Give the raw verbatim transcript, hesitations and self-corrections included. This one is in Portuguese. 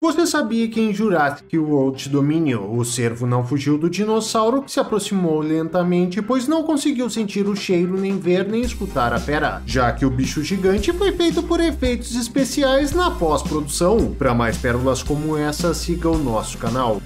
Você sabia que em Jurassic World Dominion, o cervo não fugiu do dinossauro que se aproximou lentamente, pois não conseguiu sentir o cheiro, nem ver, nem escutar a fera, já que o bicho gigante foi feito por efeitos especiais na pós-produção. Para mais pérolas como essa, siga o nosso canal.